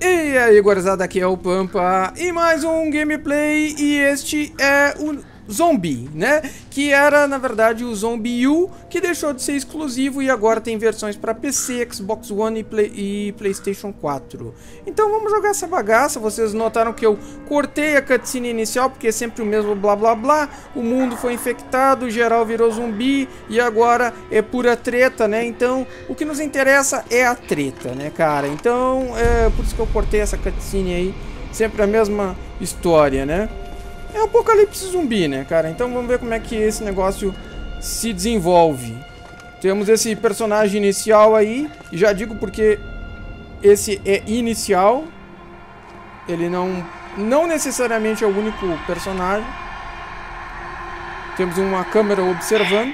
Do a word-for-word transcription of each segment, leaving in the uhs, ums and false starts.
E aí, gurizada, aqui é o Pampa e mais um gameplay, e este é o Zombie, né? Que era, na verdade, o Zombie U, que deixou de ser exclusivo e agora tem versões para P C, Xbox One e, Play, e PlayStation quatro. Então vamos jogar essa bagaça. Vocês notaram que eu cortei a cutscene inicial, porque é sempre o mesmo blá blá blá. O mundo foi infectado, geral virou zumbi e agora é pura treta, né? Então o que nos interessa é a treta, né, cara? Então é por isso que eu cortei essa cutscene aí. Sempre a mesma história, né? É um apocalipse zumbi, né, cara? Então vamos ver como é que esse negócio se desenvolve. Temos esse personagem inicial aí. E já digo porque esse é inicial. Ele não, não necessariamente é o único personagem. Temos uma câmera observando.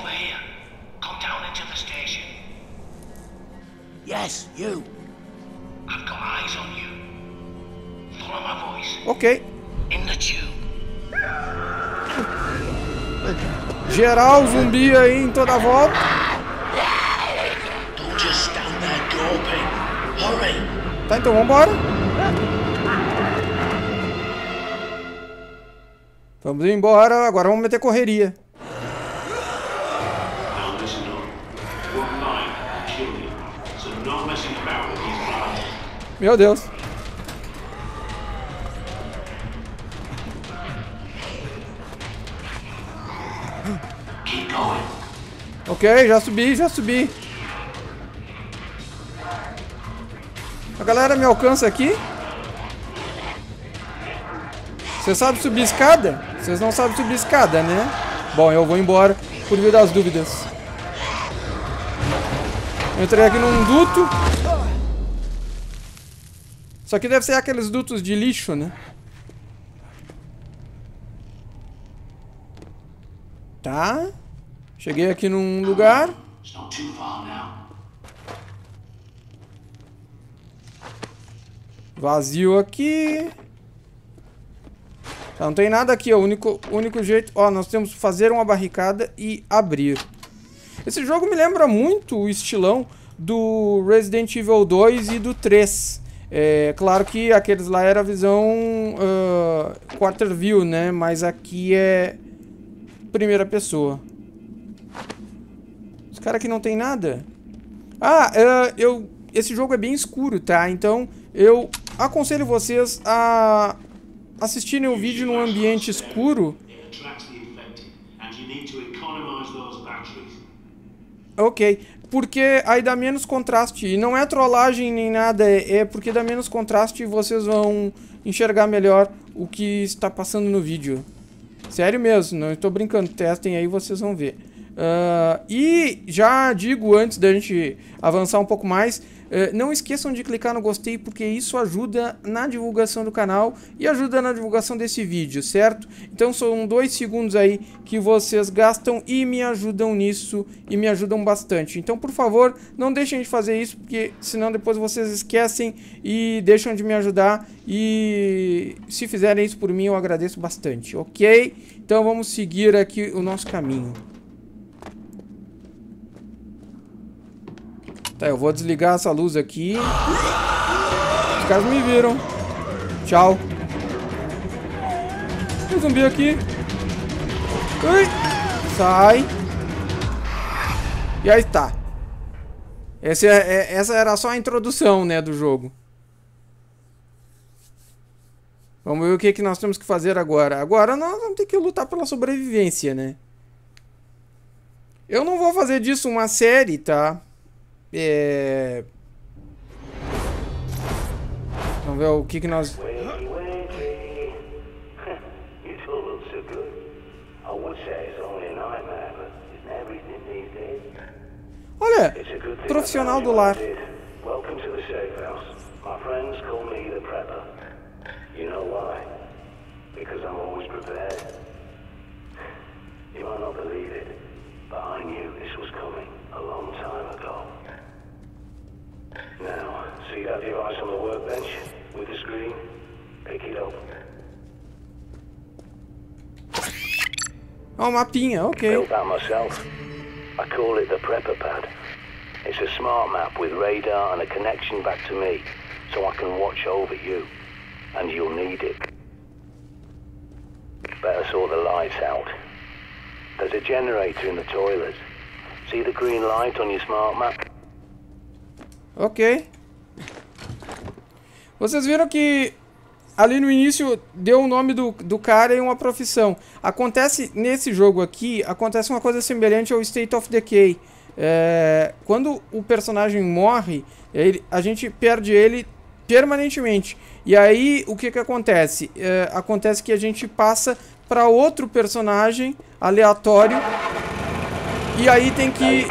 Yes, you. I've got eyes on you. Follow my voice. Ok. In the tube. Geral zumbi aí em toda a volta. Don't just stand there gawping. Hurry. Tá, então vambora. Vamos embora. Agora vamos meter correria. Now listen up. One line will kill you. So no messing about with these lines. Meu Deus. Keep going. Ok, já subi, já subi. A galera me alcança aqui. Você sabe subir escada? Vocês não sabem subir escada, né? Bom, eu vou embora por via das dúvidas. Entrei aqui num duto. Isso aqui deve ser aqueles dutos de lixo, né? Tá. Cheguei aqui num lugar. It's not too far now. Vazio aqui. Tá, não tem nada aqui, ó. O único, único jeito... Ó, nós temos que fazer uma barricada e abrir. Esse jogo me lembra muito o estilão do Resident Evil dois e do três. É claro que aqueles lá era a visão uh, quarter view, né? Mas aqui é primeira pessoa. Os caras aqui não tem nada. Ah, uh, eu... esse jogo é bem escuro, tá? Então eu aconselho vocês a assistirem o vídeo num ambiente escuro. Ok, porque aí dá menos contraste. E não é trollagem nem nada, é porque dá menos contraste e vocês vão enxergar melhor o que está passando no vídeo. Sério mesmo, não estou brincando, testem aí, vocês vão ver. Uh, e já digo antes da gente avançar um pouco mais, uh, não esqueçam de clicar no gostei, porque isso ajuda na divulgação do canal e ajuda na divulgação desse vídeo, certo? Então são dois segundos aí que vocês gastam e me ajudam nisso, e me ajudam bastante. Então, por favor, não deixem de fazer isso, porque senão depois vocês esquecem e deixam de me ajudar. E se fizerem isso por mim, eu agradeço bastante, ok? Então vamos seguir aqui o nosso caminho. Tá, eu vou desligar essa luz aqui. Os caras me viram. Tchau. Tem um zumbi aqui. Ui. Sai. E aí tá. Essa, é, essa era só a introdução, né, do jogo. Vamos ver o que, que nós temos que fazer agora. Agora nós vamos ter que lutar pela sobrevivência, né? Eu não vou fazer disso uma série, tá? É... Vamos ver o que que nós... Olha, profissional do lar. Now, see that device on the workbench with the screen? Pick it up. Ó, oh, mapinha, ok. Built that myself. I call it the prepper pad. It's a smart map with radar and a connection back to me, so I can watch over you. And you'll need it. Better sort the lights out. There's a generator in the toilets. See the green light on your smart map? Ok. Vocês viram que ali no início deu o nome do, do cara e uma profissão. Acontece nesse jogo aqui, acontece uma coisa semelhante ao State of Decay. É, quando o personagem morre, ele, a gente perde ele permanentemente. E aí o que que acontece? É, acontece que a gente passa para outro personagem aleatório. E aí tem que...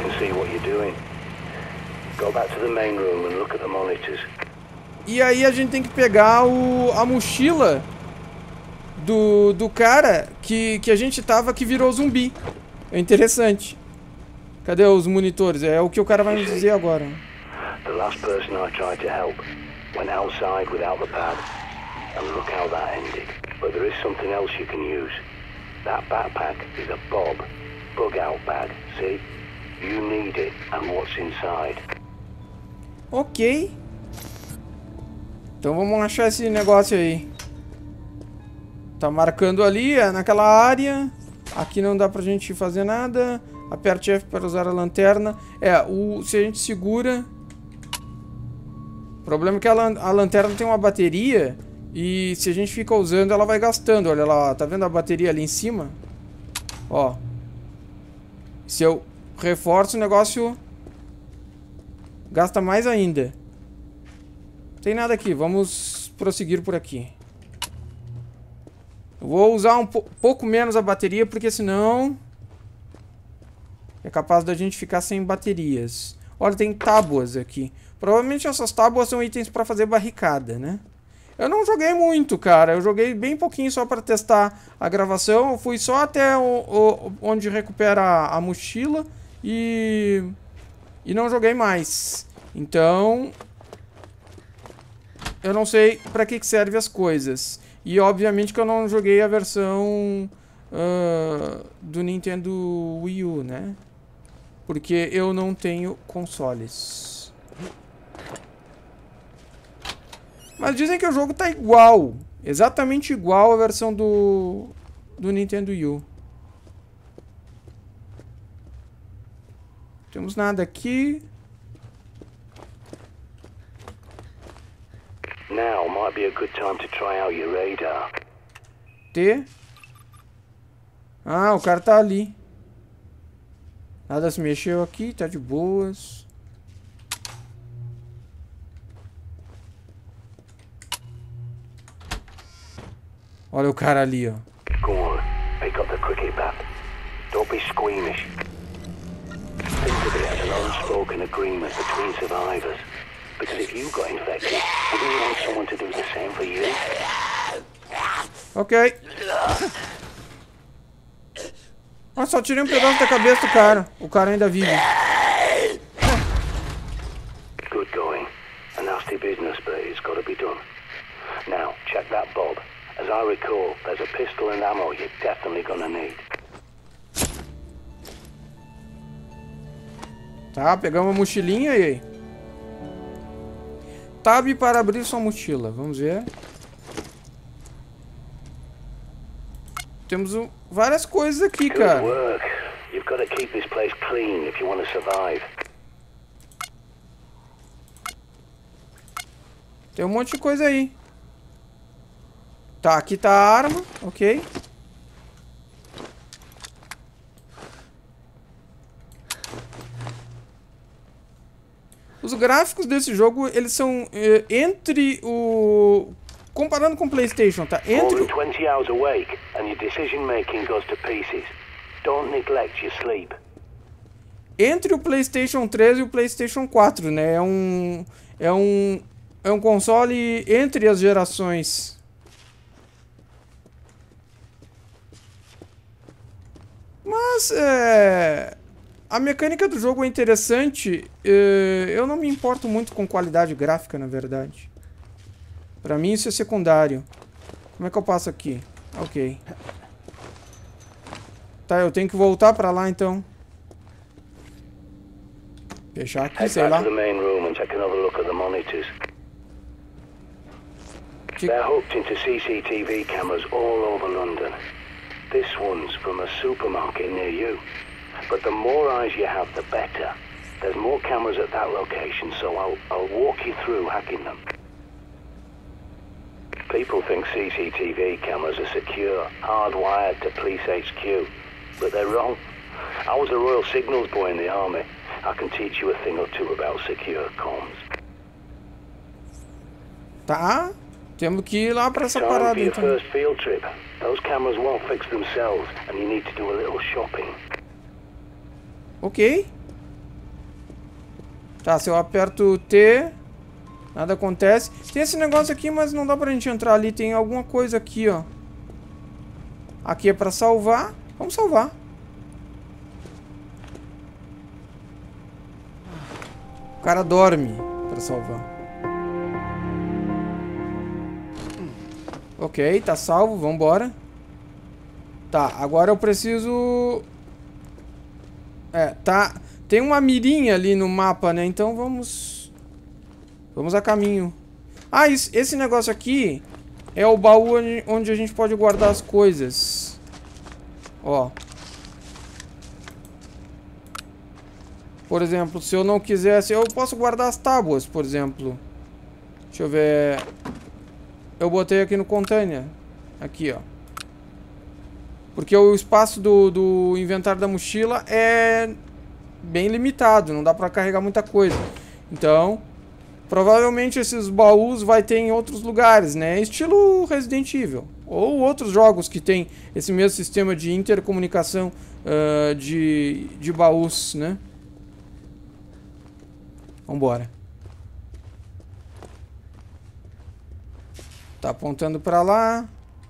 E aí a gente tem que pegar o, a mochila do, do cara que, que a gente tava que virou zumbi. É interessante. Cadê os monitores? É o que o cara vai nos dizer agora. The last person I tried to help went outside without the pad. And look how that ended. But there is something else you can use. That backpack is a Bob bug out bag. See? You need it and what's inside. Ok. Então vamos achar esse negócio aí. Tá marcando ali, é naquela área. Aqui não dá pra gente fazer nada. Aperte F para usar a lanterna. É, o, se a gente segura... O problema é que a, lan a lanterna tem uma bateria. E se a gente fica usando, ela vai gastando. Olha lá, tá vendo a bateria ali em cima? Ó. Se eu reforço o negócio... Gasta mais ainda. Não tem nada aqui, vamos prosseguir por aqui. Eu vou usar um po pouco menos a bateria, porque senão é capaz da gente ficar sem baterias. Olha, tem tábuas aqui. Provavelmente essas tábuas são itens para fazer barricada, né? Eu não joguei muito, cara. Eu joguei bem pouquinho só para testar a gravação. Eu fui só até o, o, onde recupera a, a mochila e... E não joguei mais. Então... Eu não sei pra que que serve as coisas. E obviamente que eu não joguei a versão uh, do Nintendo Wii U, né? Porque eu não tenho consoles. Mas dizem que o jogo tá igual. Exatamente igual à versão do, do Nintendo Wii U. Temos nada aqui. Now might be a good time to try out your radar. T. Ah, o cara tá ali. Nada se mexeu aqui, tá de boas. Olha o cara ali, ó. Go on, pick up the cricket bat. Don't be squeamish. Think of it as an unspoken agreement between survivors. Because if you got infected, wouldn't you want someone to do the same for you? Ok. Ah, só tirei um pedaço da cabeça do cara. O cara ainda vive. Good going. A nasty business, but it's got to be done. Now, check that Bob. As I recall, there's a pistol and ammo you're definitely gonna need. Tá, pegamos uma mochilinha e aí. Tab para abrir sua mochila. Vamos ver. Temos um, várias coisas aqui, cara. Good work. You've got to keep this place clean if you want to survive. Tem um monte de coisa aí. Tá, aqui tá a arma. Ok. Os gráficos desse jogo, eles são eh, entre o... Comparando com o PlayStation, tá? Entre... twenty hours awake and your decision making goes to pieces. Don't neglect your sleep. Entre o PlayStation três e o PlayStation quatro, né? É um... É um... É um console entre as gerações. Mas, é... A mecânica do jogo é interessante. Eu não me importo muito com qualidade gráfica, na verdade. Pra mim isso é secundário. Como é que eu passo aqui? Ok. Tá, eu tenho que voltar pra lá então. Fechar aqui, Head sei back lá. to the main room and take another look at the monitors. Que... They're hooked into C C T V cameras all over London. This one's from a supermarket near you. But the more eyes you have, the better. There's more cameras at that location, so I'll, I'll walk you through hacking them. People think C C T V cameras are secure, hardwired to police H Q. But they're wrong. I was a Royal Signals boy in the army. I can teach you a thing or two about secure comms. Tá, temos que ir lá pra essa Time for parada your então. first field trip. Those cameras won't fix themselves, and you need to do a little shopping. Ok. Tá, se eu aperto T, nada acontece. Tem esse negócio aqui, mas não dá pra gente entrar ali. Tem alguma coisa aqui, ó. Aqui é pra salvar. Vamos salvar. O cara dorme pra salvar. Ok, tá salvo, vambora. Tá, agora eu preciso... É, tá... Tem uma mirinha ali no mapa, né? Então vamos... Vamos a caminho. Ah, isso, esse negócio aqui é o baú onde, onde a gente pode guardar as coisas. Ó. Por exemplo, se eu não quisesse... Eu posso guardar as tábuas, por exemplo. Deixa eu ver... Eu botei aqui no container. Aqui, ó. Porque o espaço do, do inventário da mochila é bem limitado. Não dá pra carregar muita coisa. Então, provavelmente esses baús vai ter em outros lugares, né? Estilo Resident Evil. Ou outros jogos que tem esse mesmo sistema de intercomunicação uh, de, de baús, né? Vambora. Tá apontando pra lá.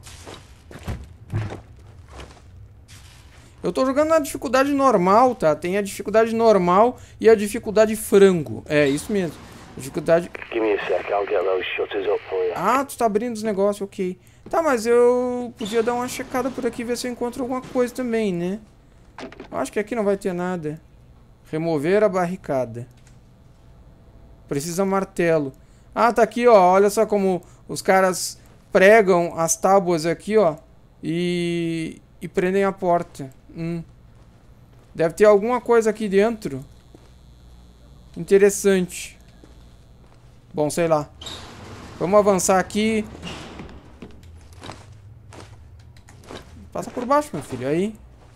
Eu tô jogando na dificuldade normal, tá? Tem a dificuldade normal e a dificuldade frango. É, isso mesmo. Dificuldade... Give me a sec, I'll get those shutters up for you. Ah, tu tá abrindo os negócios, ok. Tá, mas eu podia dar uma checada por aqui, ver se eu encontro alguma coisa também, né? Eu acho que aqui não vai ter nada. Remover a barricada. Precisa martelo. Ah, tá aqui, ó. Olha só como os caras pregam as tábuas aqui, ó. E, e prendem a porta. Hum. Deve ter alguma coisa aqui dentro. Interessante. Bom, sei lá. Vamos avançar aqui. Passa por baixo, meu filho. Aí.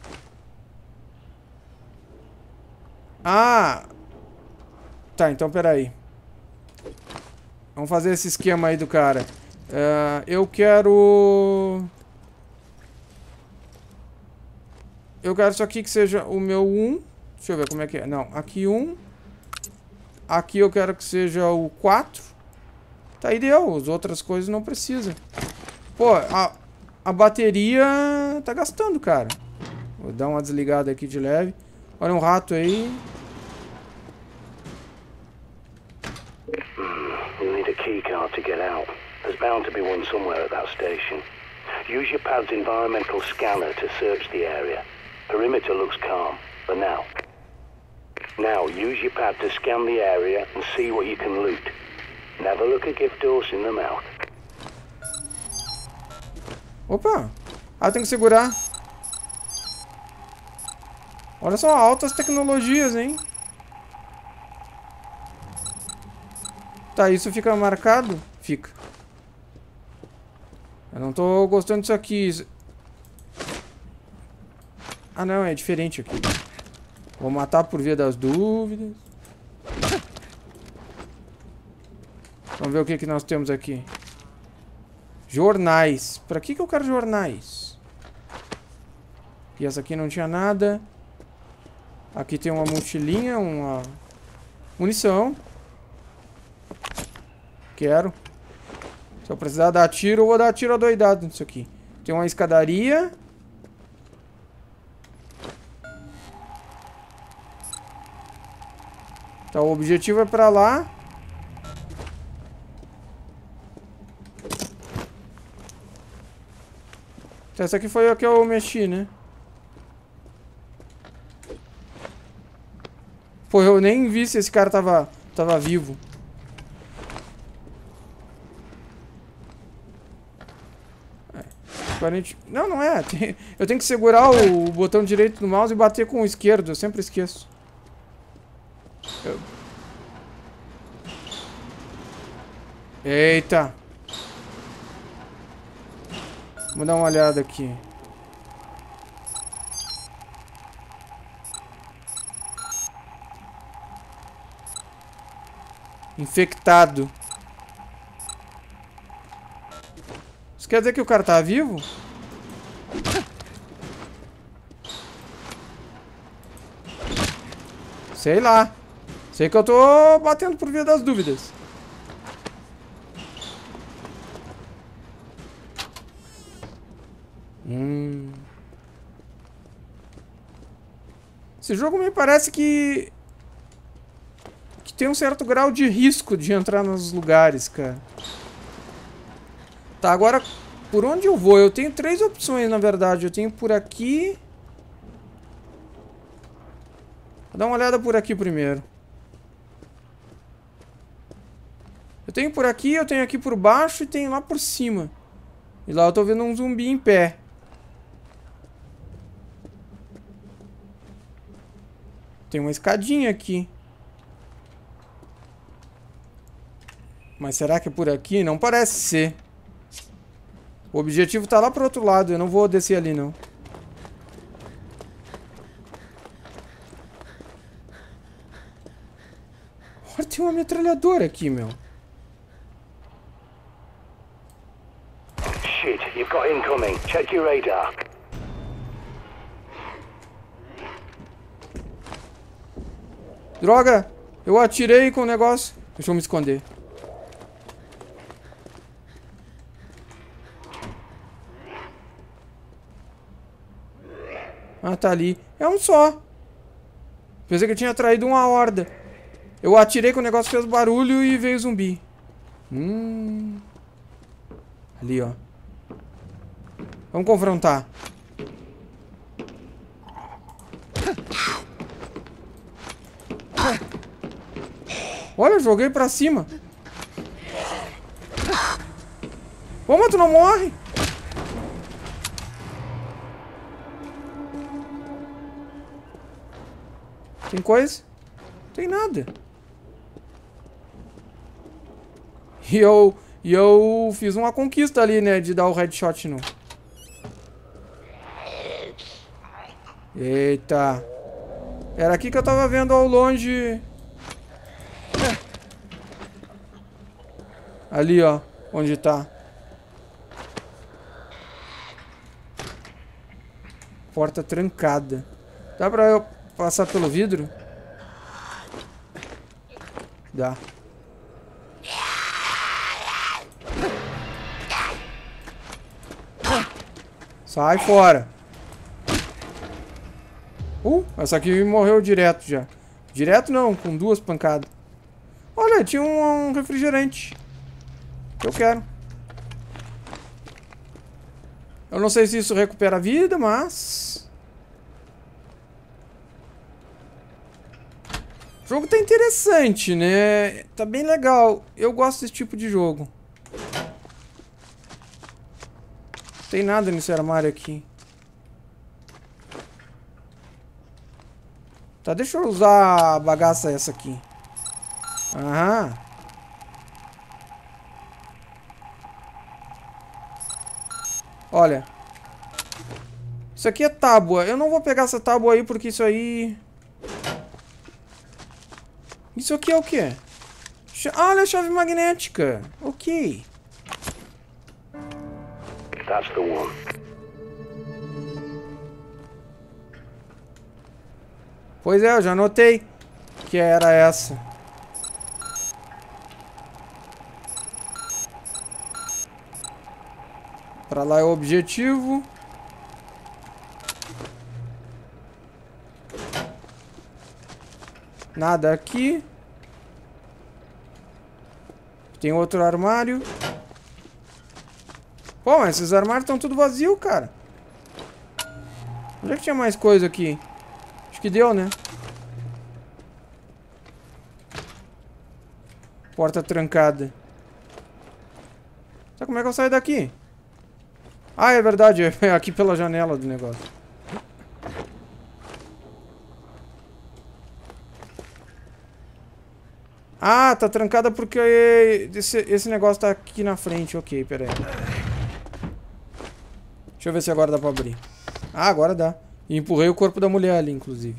Ah! Tá, então peraí. Vamos fazer esse esquema aí do cara. Uh, eu quero... Eu quero isso aqui que seja o meu um. Deixa eu ver como é que é. Não, aqui um. Aqui eu quero que seja o quatro. Tá ideal, as outras coisas não precisa. Pô, a, a bateria tá gastando, cara. Vou dar uma desligada aqui de leve. Olha um rato aí. You'll need a key card to get out. There's bound to be one somewhere at that station. Use your pad's environmental scanner to search the area. Perimeter looks calm, for now. Now, use your pad to scan the area and see what you can loot. Never look a gift horse in the mouth. Opa! Ah, tem que segurar. Olha só, altas tecnologias, hein? Tá, isso fica marcado? Fica. Eu não tô gostando disso aqui. Ah, não, é diferente aqui. Vou matar por via das dúvidas. Vamos ver o que, que nós temos aqui. Jornais. Pra que, que eu quero jornais? E essa aqui não tinha nada. Aqui tem uma mochilinha, uma munição. Quero. Se eu precisar dar tiro, eu vou dar tiro adoidado nisso aqui. Tem uma escadaria. Tá, o objetivo é pra lá. Tá, essa aqui foi a que eu mexi, né? Pô, eu nem vi se esse cara tava, tava vivo. Não, não é. Eu tenho que segurar o botão direito do mouse e bater com o esquerdo. Eu sempre esqueço. Eu... Eita. Vamos dar uma olhada aqui. Infectado. Isso quer dizer que o cara tá vivo? Sei lá. Sei que eu tô batendo por via das dúvidas. Hum. Esse jogo me parece que... que tem um certo grau de risco de entrar nos lugares, cara. Tá, agora, por onde eu vou? Eu tenho três opções, na verdade. Eu tenho por aqui... Vou dar uma olhada por aqui primeiro. Eu tenho por aqui, eu tenho aqui por baixo e tenho lá por cima. E lá eu tô vendo um zumbi em pé. Tem uma escadinha aqui. Mas será que é por aqui? Não parece ser. O objetivo tá lá pro outro lado. Eu não vou descer ali, não. Olha, tem uma metralhadora aqui, meu. Shit, you've got incoming. Check your radar. Droga! Eu atirei com o negócio. Deixa eu me esconder. Ah, tá ali. É um só. Pensei que eu tinha traído uma horda. Eu atirei com o negócio, fez barulho e veio zumbi. Hum. Ali, ó. Vamos confrontar. Olha, eu joguei pra cima. Pô, mas tu não morre? Tem coisa? Tem nada. E eu, e eu fiz uma conquista ali, né? De dar o headshot no... Eita. Era aqui que eu tava vendo ao longe... Ali, ó. Onde tá. Porta trancada. Dá pra eu passar pelo vidro? Dá. Sai fora. Uh, essa aqui morreu direto já. Direto não, com duas pancadas. Olha, tinha um, um refrigerante. Eu quero. Eu não sei se isso recupera a vida, mas... O jogo tá interessante, né? Tá bem legal. Eu gosto desse tipo de jogo. Não tem nada nesse armário aqui. Tá, deixa eu usar a bagaça essa aqui. Aham. Olha. Isso aqui é tábua. Eu não vou pegar essa tábua aí porque isso aí... Isso aqui é o quê? Ah, olha a chave magnética. Ok. That's the one. Pois é, eu já notei que era essa. Pra lá é o objetivo. Nada aqui. Tem outro armário. Pô, mas esses armários estão tudo vazios, cara. Onde é que tinha mais coisa aqui? Acho que deu, né? Porta trancada. Tá, como é que eu saio daqui? Ah, é verdade. É aqui pela janela do negócio. Ah, tá trancada porque esse, esse negócio tá aqui na frente. Ok, pera aí. Deixa eu ver se agora dá pra abrir. Ah, agora dá. E empurrei o corpo da mulher ali, inclusive.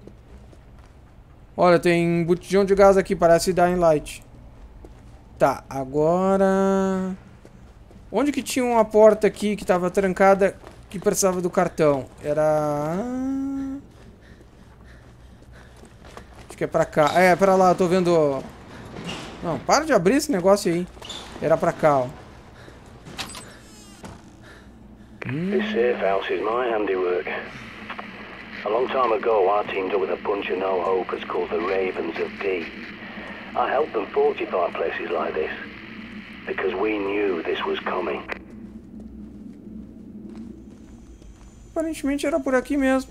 Olha, tem botijão de gás aqui, parece Dying Light. Tá, agora... Onde que tinha uma porta aqui que tava trancada que precisava do cartão? Era... Acho que é pra cá. É, pra lá, eu tô vendo... Não, para de abrir esse negócio aí. Era pra cá, ó. This safe house is my handiwork. A long time ago, I teamed up with a bunch of no-hopers called the Ravens of D. I helped them fortify places like this, because we knew this was coming. Aparentemente era por aqui mesmo.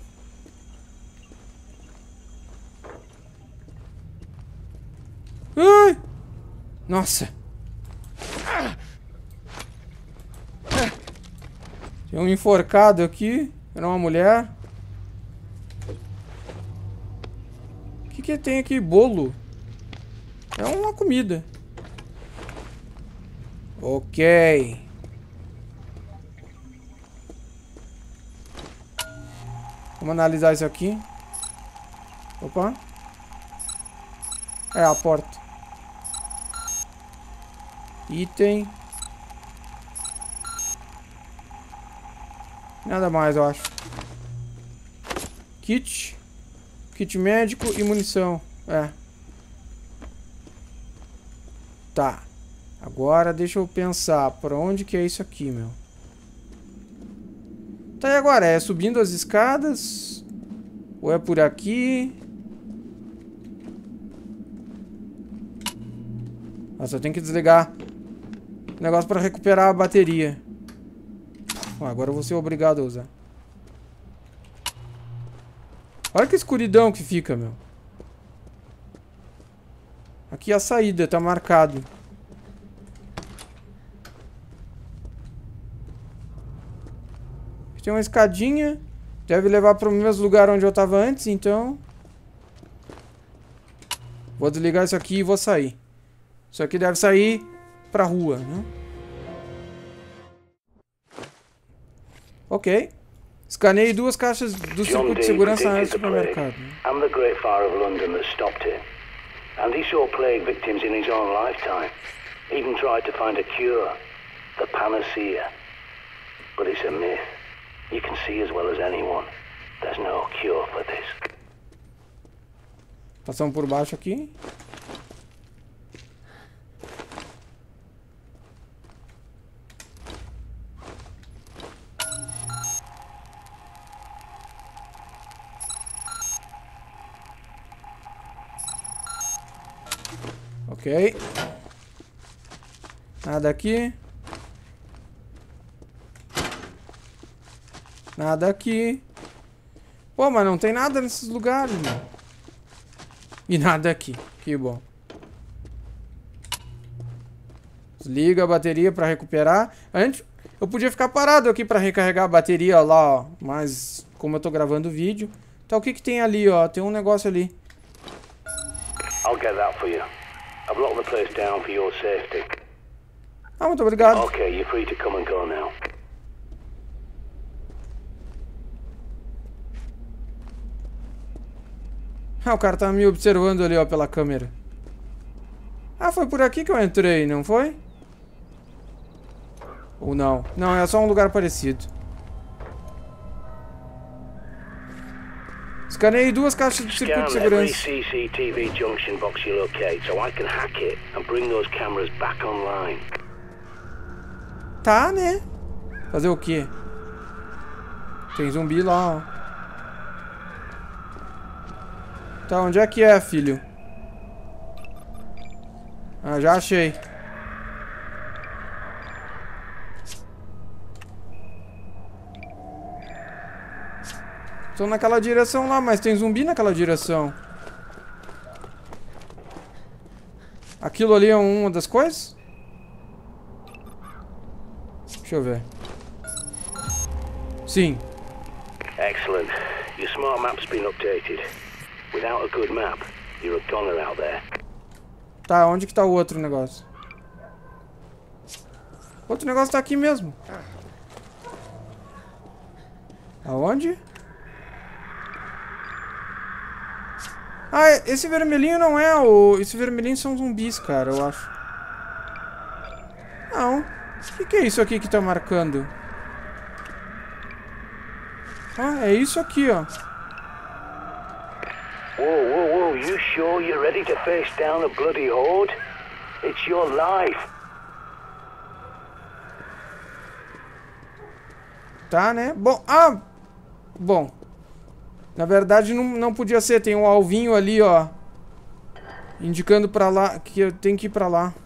Ai! Nossa! Tem um enforcado aqui. Era uma mulher. O que que tem aqui? Bolo. É uma comida. Ok. Vamos analisar isso aqui. Opa. É a porta. Item. Nada mais, eu acho. Kit. Kit médico e munição. É. Tá. Agora deixa eu pensar. Por onde que é isso aqui, meu? Tá, e agora? É subindo as escadas? Ou é por aqui? Nossa, eu tenho que desligar o negócio pra recuperar a bateria. Ah, agora eu vou ser obrigado a usar. Olha que escuridão que fica, meu. Aqui a saída, tá marcado. Tem uma escadinha. Deve levar para o mesmo lugar onde eu tava antes, então... Vou desligar isso aqui e vou sair. Isso aqui deve sair pra rua, né? Ok. Escaneei duas caixas do circuito de segurança na área do supermercado. I'm the Great Fire of London that stopped it. And he saw plague victims in his own lifetime. Even tried to find a cure. The panacea. But it's a myth. You can see as well as anyone. There's no cure for this. Passamos por baixo aqui. Ok. Nada aqui. Nada aqui. Pô, mas não tem nada nesses lugares, mano. E nada aqui. Que bom. Desliga a bateria pra recuperar. Antes, eu podia ficar parado aqui pra recarregar a bateria lá, ó. Mas, como eu tô gravando o vídeo... Então, o que que tem ali, ó? Tem um negócio ali. I'll get that for you. I've locked the place down for your safety. Ah, muito obrigado. Okay, you're free to come and go now. Ah, o cara tá me observando ali, ó, pela câmera. Ah, foi por aqui que eu entrei, não foi? Ou não? Não, é só um lugar parecido. Escaneei duas caixas de circuito de segurança. Scan every C C T V junction box you locate, so I can hack it and bring those cameras back online. Tá, né? Fazer o quê? Tem zumbi lá, ó. Tá, onde é que é, filho? Ah, já achei. Tô naquela direção lá, mas tem zumbi naquela direção. Aquilo ali é uma das coisas? Deixa eu ver. Sim. Excellent. Your smart map's been updated. Without a good map, you're a goner out there. Tá, onde que tá o outro negócio? O outro negócio tá aqui mesmo. Aonde? Ah, esse vermelhinho não é o... Esse vermelhinho são zumbis, cara, eu acho. Não. O que, que é isso aqui que tá marcando? Ah, é isso aqui, ó. Whoa, whoa, whoa, you sure you're ready to face down a bloody horde? It's your life. Tá, né? Bom, ah... Bom. Na verdade, não, não podia ser. Tem um alvinho ali, ó. Indicando pra lá, que eu tenho que ir pra lá.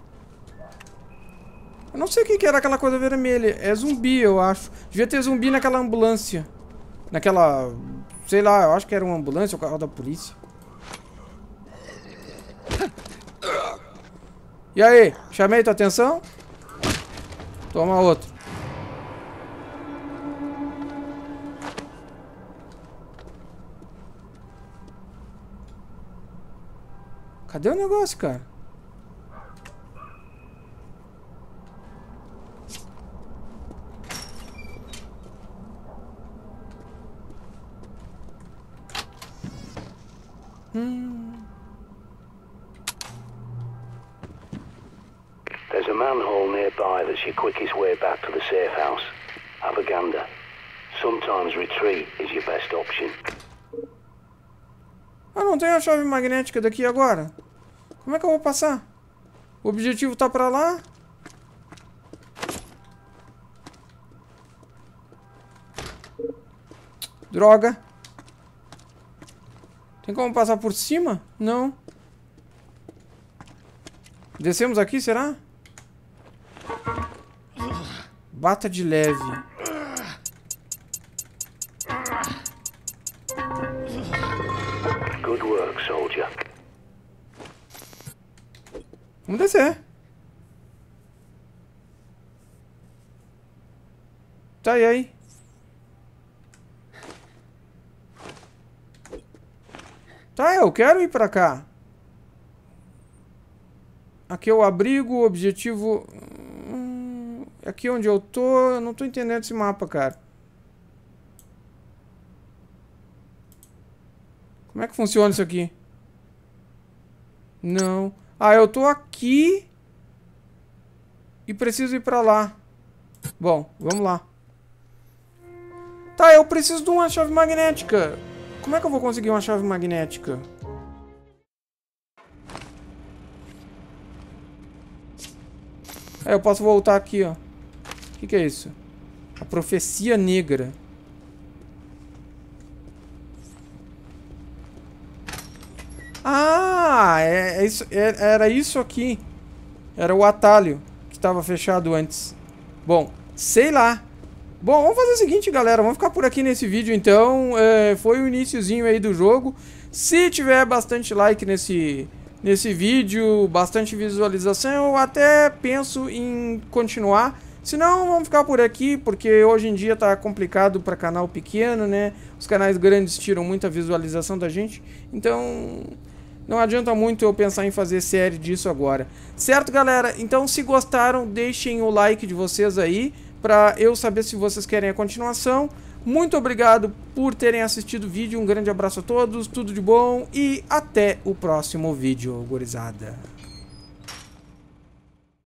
Eu não sei o que, que era aquela coisa vermelha. É zumbi, eu acho. Devia ter zumbi naquela ambulância. Naquela... Sei lá, eu acho que era uma ambulância ou carro da polícia. E aí? Chamei tua atenção? Toma outro. Cadê o negócio, cara? Hum. There's a manhole nearby that's your quickest way back to the safe house. Have a gander. Sometimes retreat is your best option. Ah, não tem a chave magnética daqui agora? Como é que eu vou passar? O objetivo tá pra lá? Droga. Tem como passar por cima? Não. Descemos aqui, será? Bata de leve. Good work, soldier. Vamos descer. Tá, e aí? Tá, eu quero ir pra cá. Aqui é o abrigo, o objetivo... Hum, aqui onde eu tô, eu não tô entendendo esse mapa, cara. Como é que funciona isso aqui? Não. Ah, eu tô aqui e preciso ir pra lá. Bom, vamos lá. Tá, eu preciso de uma chave magnética. Como é que eu vou conseguir uma chave magnética? É, eu posso voltar aqui, ó. O que, que é isso? A profecia negra. Ah, é, é isso, é, era isso aqui. Era o atalho que estava fechado antes. Bom, sei lá. Bom, vamos fazer o seguinte, galera. Vamos ficar por aqui nesse vídeo, então. É, foi o iniciozinho aí do jogo. Se tiver bastante like nesse, nesse vídeo, bastante visualização, eu até penso em continuar. Se não, vamos ficar por aqui, porque hoje em dia tá complicado para canal pequeno, né? Os canais grandes tiram muita visualização da gente. Então... não adianta muito eu pensar em fazer série disso agora. Certo, galera? Então, se gostaram, deixem o like de vocês aí, pra eu saber se vocês querem a continuação. Muito obrigado por terem assistido o vídeo. Um grande abraço a todos, tudo de bom e até o próximo vídeo, gurizada.